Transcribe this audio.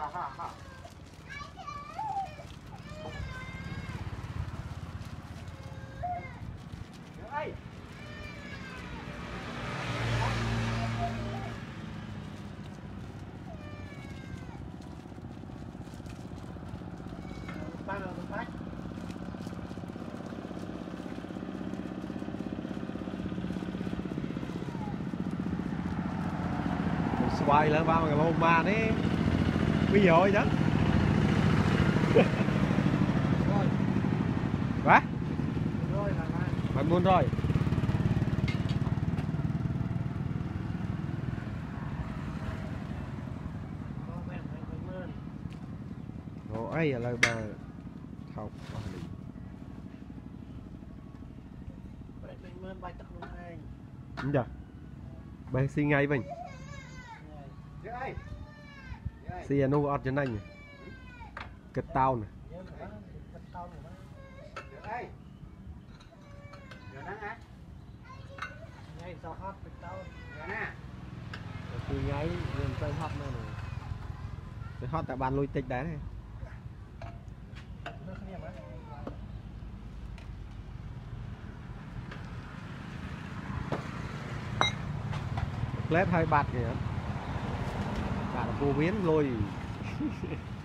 xoay lên ba ngày hôm mà đấy bây giờ chứ quá mày muốn rồi ấy là bà học đúng chưa bà xin ngay mình xin nó ọt trên anh cái tao này từ ngay liền chơi hot nữa này cái hot tại bàn lôi tịch đấy này clip hơi bạt kìa bạn phổ biến lôi